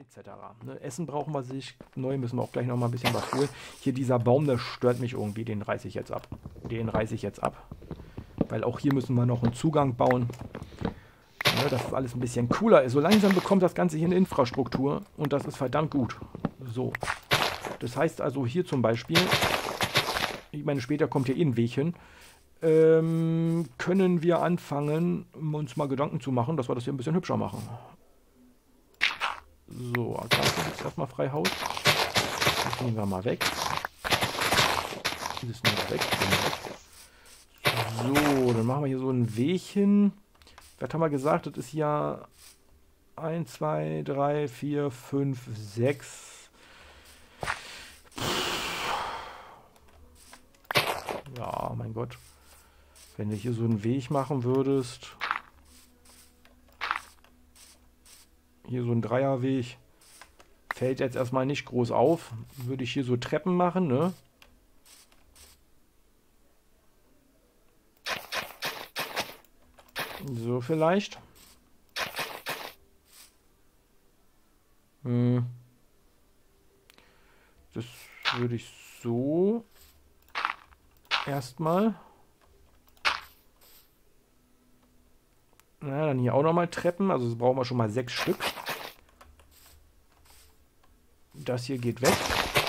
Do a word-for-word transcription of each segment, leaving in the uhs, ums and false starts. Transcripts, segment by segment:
et cetera. Ne? Essen brauchen wir sich. Neu müssen wir auch gleich noch mal ein bisschen was holen. Hier dieser Baum, der stört mich irgendwie. Den reiße ich jetzt ab. Den reiße ich jetzt ab. Weil auch hier müssen wir noch einen Zugang bauen. Ne, dass es alles ein bisschen cooler ist. So langsam bekommt das Ganze hier eine Infrastruktur. Und das ist verdammt gut. So. Das heißt also hier zum Beispiel, ich meine, später kommt hier eh ein Weg hin, ähm, können wir anfangen, uns mal Gedanken zu machen, dass wir das hier ein bisschen hübscher machen. So, also jetzt erstmal frei Haus. Das nehmen wir mal weg. Das nehmen wir weg. So, dann machen wir hier so einen Weg hin. Was haben wir gesagt? Das ist ja eins, zwei, drei, vier, fünf, sechs. Ja, mein Gott. Wenn du hier so einen Weg machen würdest. Hier so ein Dreierweg. Fällt jetzt erstmal nicht groß auf. Würde ich hier so Treppen machen, ne? So vielleicht. Hm. Das würde ich so erstmal. Na, dann hier auch nochmal Treppen. Also das brauchen wir schon mal sechs Stück. Das hier geht weg.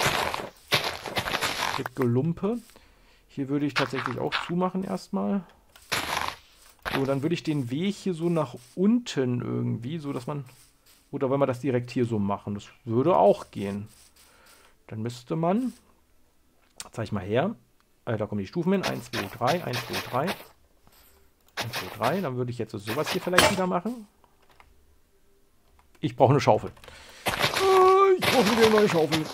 Mit Gelumpe. Hier würde ich tatsächlich auch zumachen erstmal. So, dann würde ich den Weg hier so nach unten irgendwie, so dass man... Oder wenn wir das direkt hier so machen, das würde auch gehen. Dann müsste man... Zeig ich mal her. Äh, da kommen die Stufen hin. eins, zwei, drei, eins, zwei, drei. eins, zwei, drei. Dann würde ich jetzt sowas hier vielleicht wieder machen. Ich brauche eine Schaufel. Ich brauche wieder eine neue Schaufel.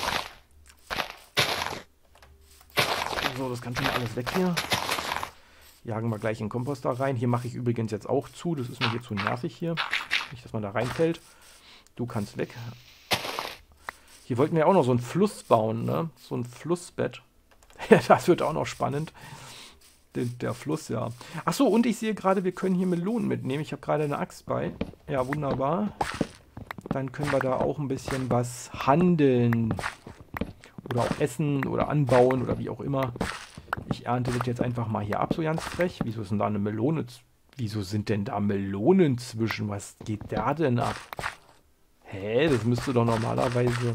So, das kann schon mal alles weg hier. Jagen wir gleich in den Komposter rein. Hier mache ich übrigens jetzt auch zu. Das ist mir hier zu nervig hier. Nicht, dass man da reinfällt. Du kannst weg. Hier wollten wir auch noch so einen Fluss bauen, ne? So ein Flussbett. Ja, das wird auch noch spannend. Der, der Fluss, ja. Achso, und ich sehe gerade, wir können hier Melonen mitnehmen. Ich habe gerade eine Axt bei. Ja, wunderbar. Dann können wir da auch ein bisschen was handeln. Oder auch essen oder anbauen oder wie auch immer. Ich ernte das jetzt einfach mal hier ab, so ganz frech. Wieso ist denn da eine Melone? Wieso sind denn da Melonen zwischen? Was geht da denn ab? Hä? Das müsste doch normalerweise...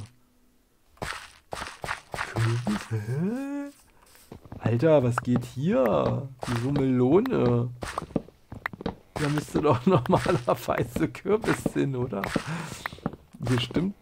Kürbis? Hä? Alter, was geht hier? Wieso Melone? Da müsste doch normalerweise Kürbis hin, oder? Hier stimmt.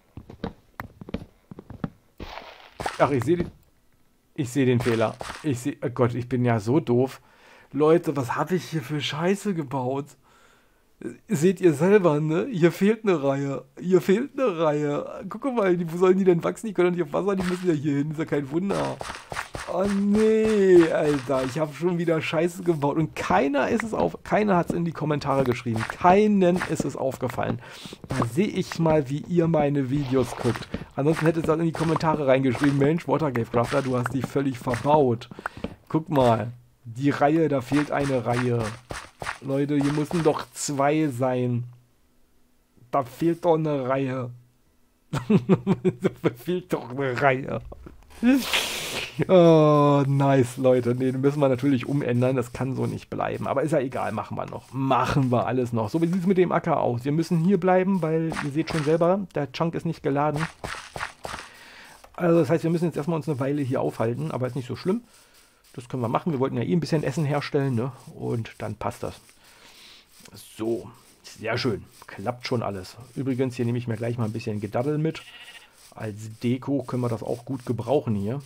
Ach, ich sehe den... Ich sehe den Fehler. Ich sehe... Oh Gott, ich bin ja so doof. Leute, was habe ich hier für Scheiße gebaut? Seht ihr selber, ne? Hier fehlt eine Reihe. Hier fehlt eine Reihe. Guck mal, wo sollen die denn wachsen? Die können doch nicht auf Wasser, die müssen ja hier hin. Ist ja kein Wunder. Oh nee, Alter. Ich habe schon wieder Scheiße gebaut. Und keiner ist es auf... Keiner hat es in die Kommentare geschrieben. Keinen ist es aufgefallen. Da sehe ich mal, wie ihr meine Videos guckt. Ansonsten hätte es dann in die Kommentare reingeschrieben. Mensch, Watercave Crafter, du hast dich völlig verbaut. Guck mal. Die Reihe, da fehlt eine Reihe. Leute, hier müssen doch zwei sein. Da fehlt doch eine Reihe. Da fehlt doch eine Reihe. Oh, nice, Leute. Nee, den müssen wir natürlich umändern. Das kann so nicht bleiben. Aber ist ja egal, machen wir noch. Machen wir alles noch. So, wie sieht es mit dem Acker aus? Wir müssen hier bleiben, weil ihr seht schon selber, der Chunk ist nicht geladen. Also das heißt, wir müssen jetzt erstmal uns eine Weile hier aufhalten, aber ist nicht so schlimm. Das können wir machen. Wir wollten ja eh ein bisschen Essen herstellen, ne? Und dann passt das. So, sehr schön. Klappt schon alles. Übrigens, hier nehme ich mir gleich mal ein bisschen Gedaddel mit. Als Deko können wir das auch gut gebrauchen hier.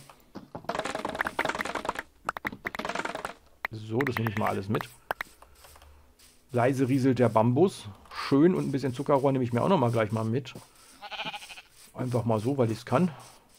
So, das nehme ich mal alles mit. Leise rieselt der Bambus. Schön, und ein bisschen Zuckerrohr nehme ich mir auch noch mal gleich mal mit. Einfach mal so, weil ich es kann.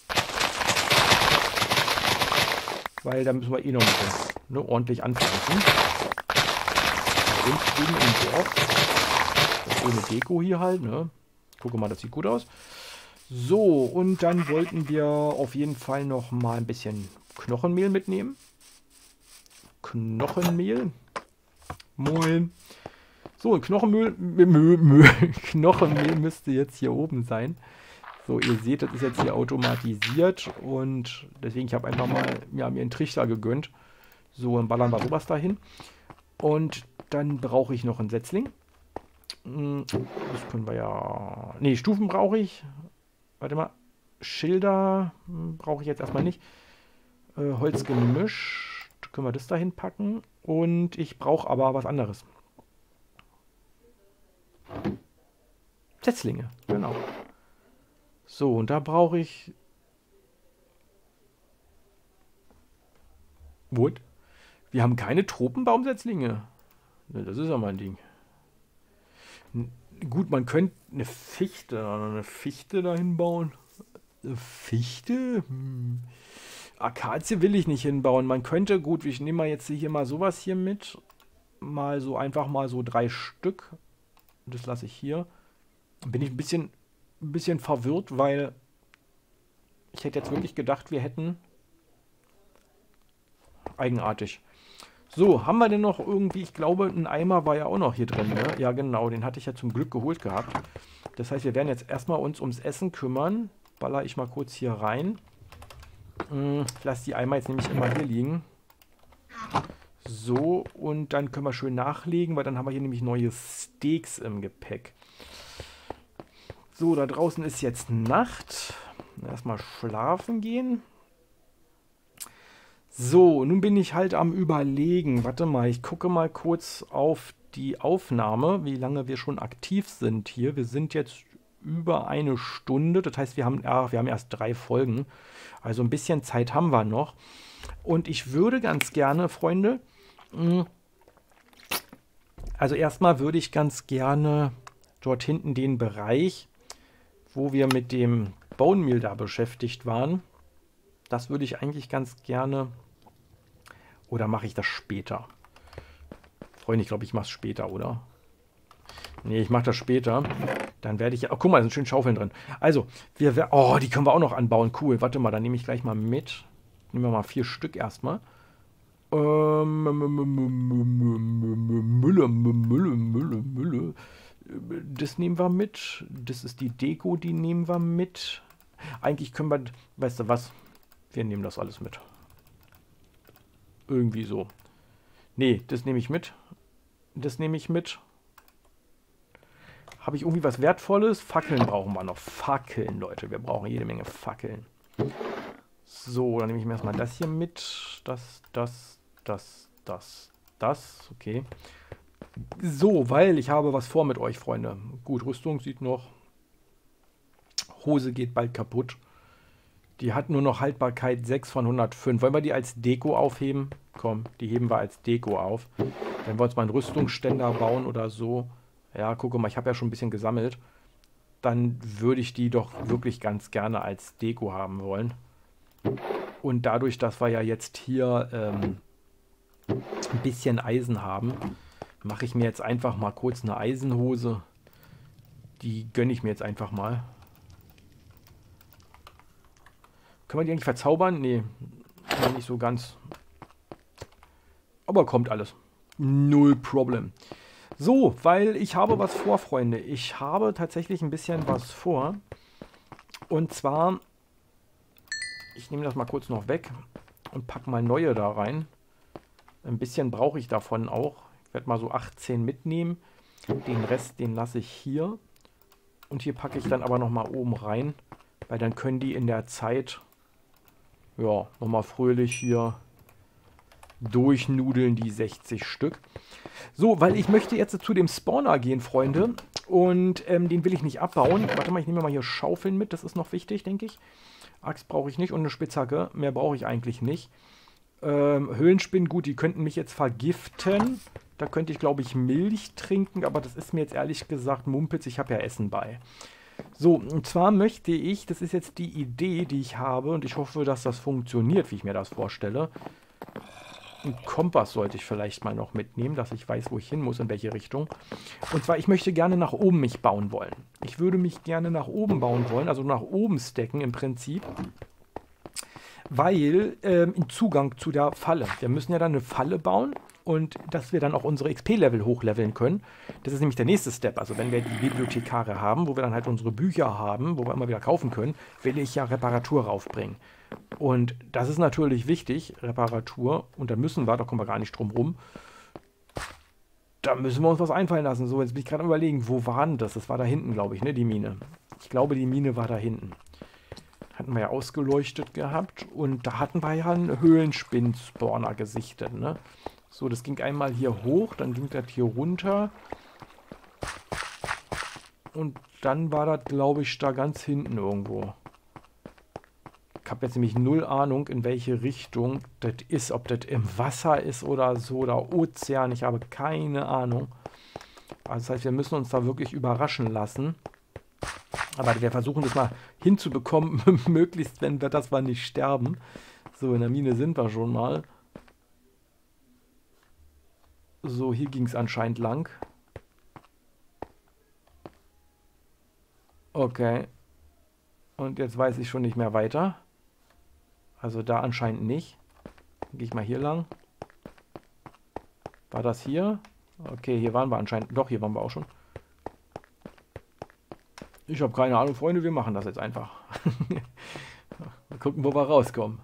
Weil da müssen wir eh noch ein bisschen, ne, ordentlich anpflanzen. Bei uns drüben im Dorf. Das ist ohne Deko hier halt, ne? Gucke mal, das sieht gut aus. So, und dann wollten wir auf jeden Fall noch mal ein bisschen Knochenmehl mitnehmen. Knochenmehl. Moin. So, ein Knochenmehl, Müll, Müll, Knochenmehl müsste jetzt hier oben sein. So, ihr seht, das ist jetzt hier automatisiert und deswegen, ich habe einfach mal ja, mir einen Trichter gegönnt. So, dann ballern wir sowas dahin. Und dann brauche ich noch einen Setzling. Das können wir ja... Ne, Stufen brauche ich. Warte mal. Schilder brauche ich jetzt erstmal nicht. Äh, Holzgemisch. Können wir das dahin packen. Und ich brauche aber was anderes. Setzlinge, genau. So, und da brauche ich... What? Wir haben keine Tropenbaumsetzlinge. Ne, das ist ja mein Ding. N gut, man könnte eine Fichte, eine Fichte dahin bauen. Eine Fichte? Hm. Akazie will ich nicht hinbauen. Man könnte, gut, ich nehme mal jetzt hier mal sowas hier mit. Mal so einfach mal so drei Stück. Das lasse ich hier. Bin ich ein bisschen, ein bisschen verwirrt, weil ich hätte jetzt wirklich gedacht, wir hätten... Eigenartig. So, haben wir denn noch irgendwie, ich glaube, ein Eimer war ja auch noch hier drin, ne? Ja, genau, den hatte ich ja zum Glück geholt gehabt. Das heißt, wir werden jetzt erstmal uns ums Essen kümmern. Baller ich mal kurz hier rein. Hm, ich lasse die Eimer jetzt nämlich immer hier liegen. So, und dann können wir schön nachlegen, weil dann haben wir hier nämlich neue Steaks im Gepäck. So, da draußen ist jetzt Nacht. Erstmal schlafen gehen. So, nun bin ich halt am Überlegen. Warte mal, ich gucke mal kurz auf die Aufnahme, wie lange wir schon aktiv sind hier. Wir sind jetzt über eine Stunde. Das heißt, wir haben, ja, wir haben erst drei Folgen. Also ein bisschen Zeit haben wir noch. Und ich würde ganz gerne, Freunde, also erstmal würde ich ganz gerne dort hinten den Bereich, wo wir mit dem Bone Meal da beschäftigt waren, das würde ich eigentlich ganz gerne... Oder mache ich das später? Freunde, ich glaube, ich mache es später, oder? Nee, ich mache das später. Dann werde ich... Oh, guck mal, da sind schön Schaufeln drin. Also, wir... Oh, die können wir auch noch anbauen. Cool. Warte mal, dann nehme ich gleich mal mit. Nehmen wir mal vier Stück erstmal. Ähm, Mülle, Mülle, Mülle, Mülle. Das nehmen wir mit. Das ist die Deko, die nehmen wir mit. Eigentlich können wir... Weißt du was? Wir nehmen das alles mit. Irgendwie so. Nee, das nehme ich mit. Das nehme ich mit. Habe ich irgendwie was Wertvolles? Fackeln brauchen wir noch. Fackeln, Leute. Wir brauchen jede Menge Fackeln. So, dann nehme ich mir erstmal das hier mit. Das, das, das, das, das. Okay. So, weil ich habe was vor mit euch, Freunde. Gut, Rüstung sieht noch. Hose geht bald kaputt. Die hat nur noch Haltbarkeit sechs von hundertfünf. Wollen wir die als Deko aufheben? Komm, die heben wir als Deko auf. Wenn wir uns mal einen Rüstungsständer bauen oder so. Ja, guck mal, ich habe ja schon ein bisschen gesammelt. Dann würde ich die doch wirklich ganz gerne als Deko haben wollen. Und dadurch, dass wir ja jetzt hier ähm, ein bisschen Eisen haben, mache ich mir jetzt einfach mal kurz eine Eisenhose. Die gönne ich mir jetzt einfach mal. Können wir die eigentlich verzaubern? Nee, nicht so ganz. Aber kommt alles. Null Problem. So, weil ich habe was vor, Freunde. Ich habe tatsächlich ein bisschen was vor. Und zwar, ich nehme das mal kurz noch weg und packe mal neue da rein. Ein bisschen brauche ich davon auch. Ich werde mal so achtzehn mitnehmen. Den Rest, den lasse ich hier. Und hier packe ich dann aber nochmal oben rein, weil dann können die in der Zeit... Ja, nochmal fröhlich hier durchnudeln, die sechzig Stück. So, weil ich möchte jetzt zu dem Spawner gehen, Freunde. Und ähm, den will ich nicht abbauen. Warte mal, ich nehme mal hier Schaufeln mit. Das ist noch wichtig, denke ich. Axt brauche ich nicht und eine Spitzhacke. Mehr brauche ich eigentlich nicht. Ähm, Höhlenspinnen, gut, die könnten mich jetzt vergiften. Da könnte ich, glaube ich, Milch trinken. Aber das ist mir jetzt ehrlich gesagt Mumpitz. Ich habe ja Essen bei. So, und zwar möchte ich, das ist jetzt die Idee, die ich habe, und ich hoffe, dass das funktioniert, wie ich mir das vorstelle. Einen Kompass sollte ich vielleicht mal noch mitnehmen, dass ich weiß, wo ich hin muss, in welche Richtung. Und zwar, ich möchte gerne nach oben mich bauen wollen. Ich würde mich gerne nach oben bauen wollen, also nach oben stacken im Prinzip. Weil, ähm, im Zugang zu der Falle. Wir müssen ja dann eine Falle bauen und dass wir dann auch unsere X P-Level hochleveln können. Das ist nämlich der nächste Step. Also wenn wir die Bibliothekare haben, wo wir dann halt unsere Bücher haben, wo wir immer wieder kaufen können, will ich ja Reparatur raufbringen. Und das ist natürlich wichtig, Reparatur. Und da müssen wir, da kommen wir gar nicht drum rum, da müssen wir uns was einfallen lassen. So, jetzt bin ich gerade am Überlegen, wo war denn das? Das war da hinten, glaube ich, ne, die Mine. Ich glaube, die Mine war da hinten. Hatten wir ja ausgeleuchtet gehabt. Und da hatten wir ja einen Höhlenspinn-Spawner gesichtet, ne? So, das ging einmal hier hoch, dann ging das hier runter. Und dann war das, glaube ich, da ganz hinten irgendwo. Ich habe jetzt nämlich null Ahnung, in welche Richtung das ist. Ob das im Wasser ist oder so, oder Ozean. Ich habe keine Ahnung. Also das heißt, wir müssen uns da wirklich überraschen lassen. Aber wir versuchen das mal hinzubekommen, möglichst, wenn wir das mal nicht sterben. So, in der Mine sind wir schon mal. So, hier ging es anscheinend lang. Okay. Und jetzt weiß ich schon nicht mehr weiter. Also da anscheinend nicht. Dann gehe ich mal hier lang. War das hier? Okay, hier waren wir anscheinend. Doch, hier waren wir auch schon. Ich habe keine Ahnung, Freunde. Wir machen das jetzt einfach. Mal gucken, wo wir rauskommen.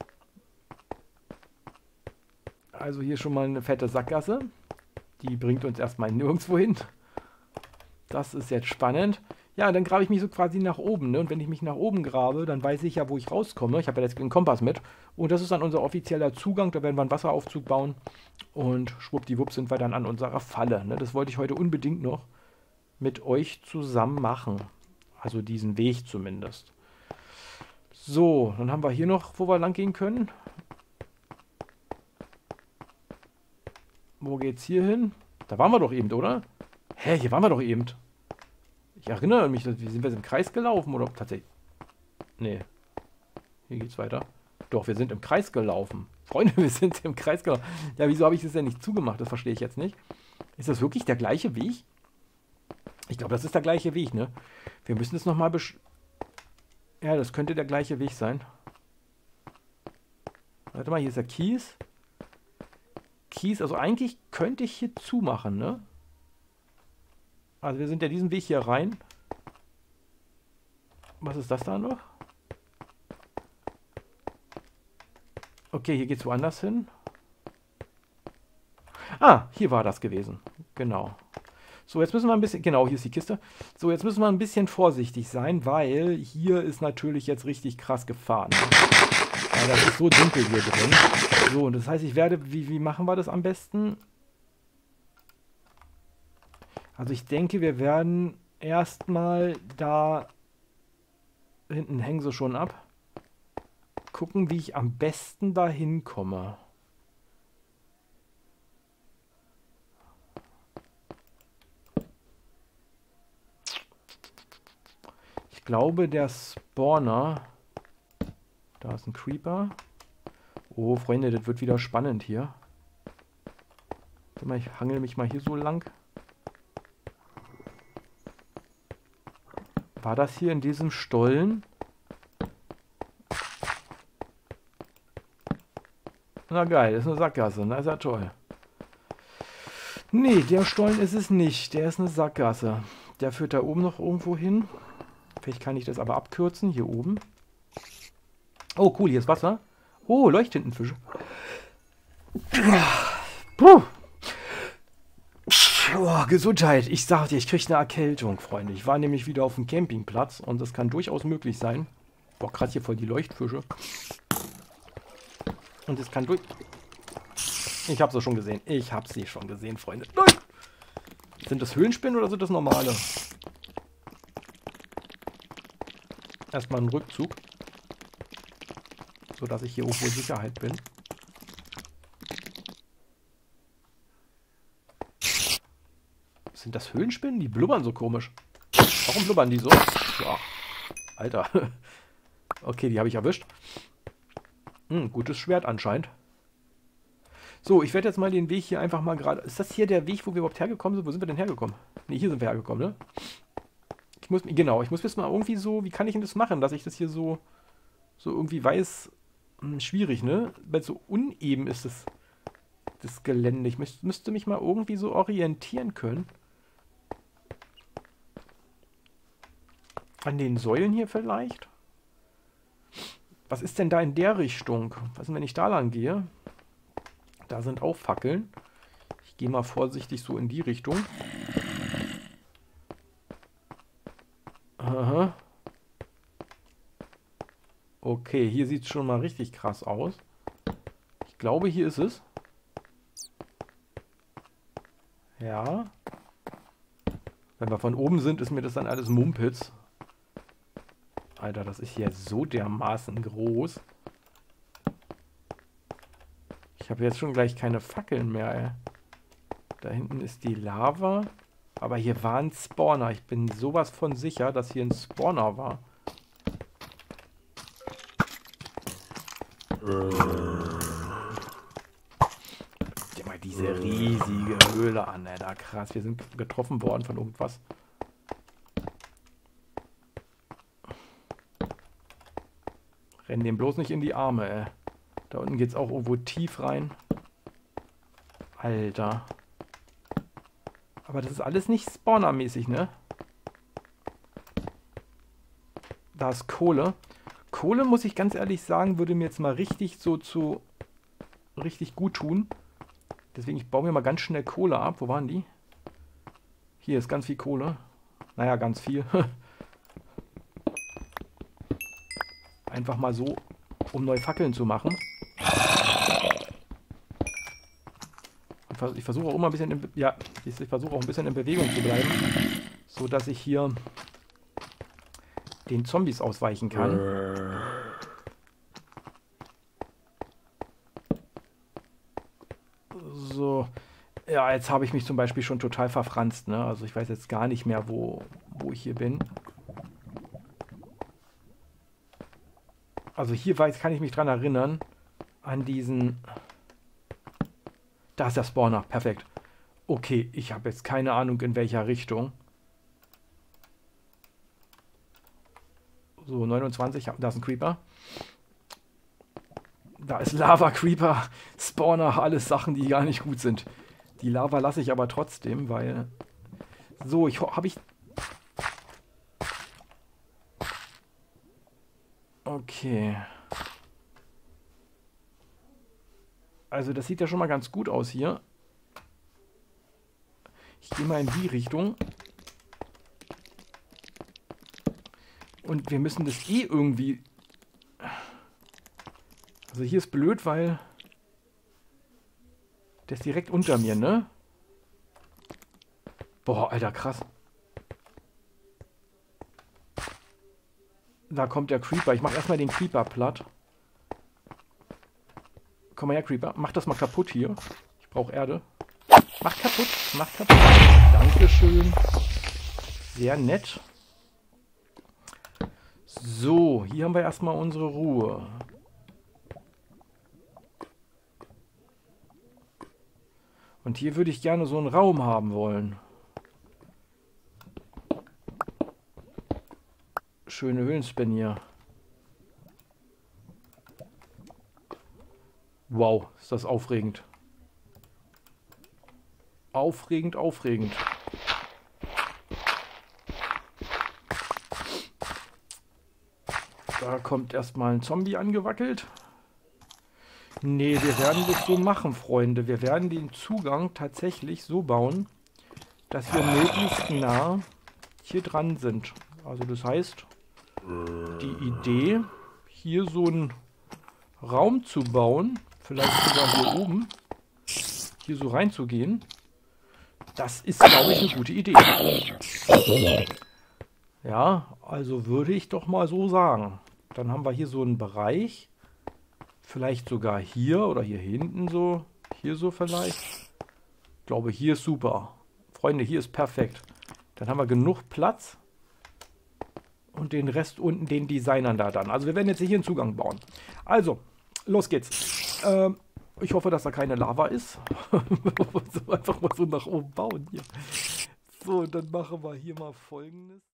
Also hier schon mal eine fette Sackgasse. Die bringt uns erstmal nirgendwo hin. Das ist jetzt spannend. Ja, dann grabe ich mich so quasi nach oben, ne? Und wenn ich mich nach oben grabe, dann weiß ich ja, wo ich rauskomme. Ich habe ja jetzt den Kompass mit. Und das ist dann unser offizieller Zugang. Da werden wir einen Wasseraufzug bauen. Und schwuppdiwupp sind wir dann an unserer Falle, ne? Das wollte ich heute unbedingt noch mit euch zusammen machen. Also diesen Weg zumindest. So, dann haben wir hier noch, wo wir lang gehen können. Wo geht's hier hin? Da waren wir doch eben, oder? Hä, hier waren wir doch eben. Ich erinnere mich, wie sind wir im Kreis gelaufen oder tatsächlich? Nee. Hier geht's weiter. Doch, wir sind im Kreis gelaufen. Freunde, wir sind im Kreis gelaufen. Ja, wieso habe ich das denn nicht zugemacht? Das verstehe ich jetzt nicht. Ist das wirklich der gleiche Weg? Ich glaube, das ist der gleiche Weg, ne? Wir müssen es nochmal besch... Ja, das könnte der gleiche Weg sein. Warte mal, hier ist der Kies. Kies, also eigentlich könnte ich hier zumachen, ne? Also wir sind ja diesen Weg hier rein. Was ist das da noch? Okay, hier geht es woanders hin. Ah, hier war das gewesen. Genau. So, jetzt müssen wir ein bisschen... Genau, hier ist die Kiste. So, jetzt müssen wir ein bisschen vorsichtig sein, weil hier ist natürlich jetzt richtig krass Gefahr. Ne? Ja, das ist so dunkel hier drin. So, und das heißt, ich werde... Wie, wie machen wir das am besten? Also ich denke, wir werden erstmal da... Hinten hängen sie schon ab. Gucken, wie ich am besten da hinkomme. Ich glaube, der Spawner... Da ist ein Creeper. Oh, Freunde, das wird wieder spannend hier. Warte mal, ich hangel mich mal hier so lang. War das hier in diesem Stollen? Na geil, das ist eine Sackgasse, na ist ja toll. Nee, der Stollen ist es nicht, der ist eine Sackgasse. Der führt da oben noch irgendwo hin. Vielleicht kann ich das aber abkürzen, hier oben. Oh cool, hier ist Wasser. Oh, Leuchttintenfische. Puh. Oh, Gesundheit. Ich sag dir, ich kriege eine Erkältung, Freunde. Ich war nämlich wieder auf dem Campingplatz und das kann durchaus möglich sein. Boah, gerade hier voll die Leuchtfische. Und es kann durch... Ich habe sie schon gesehen. Ich habe sie schon gesehen, Freunde. Nein! Sind das Höhlenspinnen oder sind das normale? Erstmal einen Rückzug. Sodass ich hier irgendwo in Sicherheit bin. Sind das Höhlenspinnen? Die blubbern so komisch. Warum blubbern die so? Boah. Alter. Okay, die habe ich erwischt. Hm, gutes Schwert anscheinend. So, ich werde jetzt mal den Weg hier einfach mal gerade... Ist das hier der Weg, wo wir überhaupt hergekommen sind? Wo sind wir denn hergekommen? Ne, hier sind wir hergekommen, ne? Ich muss... Genau, ich muss wissen mal irgendwie so... Wie kann ich denn das machen, dass ich das hier so... So irgendwie weiß... Hm, schwierig, ne? Weil so uneben ist es... das Gelände. Ich müß, müsste mich mal irgendwie so orientieren können. An den Säulen hier vielleicht? Was ist denn da in der Richtung? Was ist, wenn ich da lang gehe? Da sind auch Fackeln. Ich gehe mal vorsichtig so in die Richtung. Aha. Okay, hier sieht es schon mal richtig krass aus. Ich glaube, hier ist es. Ja. Wenn wir von oben sind, ist mir das dann alles Mumpitz. Alter, das ist hier so dermaßen groß. Ich habe jetzt schon gleich keine Fackeln mehr, ey. Da hinten ist die Lava. Aber hier war ein Spawner. Ich bin sowas von sicher, dass hier ein Spawner war. Guck dir mal diese riesige Höhle an, Alter. Krass, wir sind getroffen worden von irgendwas. Renn dem bloß nicht in die Arme, ey. Da unten geht's auch irgendwo tief rein. Alter. Aber das ist alles nicht spawnermäßig, ne? Da ist Kohle. Kohle, muss ich ganz ehrlich sagen, würde mir jetzt mal richtig so zu... richtig gut tun. Deswegen, ich baue mir mal ganz schnell Kohle ab. Wo waren die? Hier ist ganz viel Kohle. Naja, ganz viel. Einfach mal so, um neue Fackeln zu machen. Und ich versuche auch immer ein bisschen in, ja, ich versuche auch ein bisschen in Bewegung zu bleiben, so dass ich hier den Zombies ausweichen kann. So, ja, jetzt habe ich mich zum Beispiel schon total verfranst, ne? Also ich weiß jetzt gar nicht mehr, wo, wo ich hier bin. Also hier weiß, kann ich mich dran erinnern, an diesen... Da ist der Spawner, perfekt. Okay, ich habe jetzt keine Ahnung, in welcher Richtung. So, neunundzwanzig, da ist ein Creeper. Da ist Lava, Creeper, Spawner, alles Sachen, die gar nicht gut sind. Die Lava lasse ich aber trotzdem, weil... So, ich habe ich... Okay. Also das sieht ja schon mal ganz gut aus hier. Ich gehe mal in die Richtung. Und wir müssen das eh irgendwie... Also hier ist blöd, weil... Der ist direkt unter mir, ne? Boah, Alter, krass. Da kommt der Creeper. Ich mache erstmal den Creeper platt. Komm mal her, Creeper. Mach das mal kaputt hier. Ich brauche Erde. Mach kaputt. Mach kaputt. Dankeschön. Sehr nett. So, hier haben wir erstmal unsere Ruhe. Und hier würde ich gerne so einen Raum haben wollen. Schöne Höhlenspin hier. Wow, ist das aufregend. Aufregend, aufregend. Da kommt erstmal ein Zombie angewackelt. Nee, wir werden das so machen, Freunde. Wir werden den Zugang tatsächlich so bauen, dass wir möglichst nah hier dran sind. Also das heißt, die Idee, hier so einen Raum zu bauen, vielleicht sogar hier oben, hier so reinzugehen, das ist, glaube ich, eine gute Idee. Ja, also würde ich doch mal so sagen. Dann haben wir hier so einen Bereich, vielleicht sogar hier oder hier hinten so, hier so vielleicht. Ich glaube, hier ist super. Freunde, hier ist perfekt. Dann haben wir genug Platz. Und den Rest unten, den Designern da dann. Also wir werden jetzt hier einen Zugang bauen. Also, los geht's. Ähm, ich hoffe, dass da keine Lava ist. So einfach mal so nach oben bauen hier. So, dann machen wir hier mal Folgendes.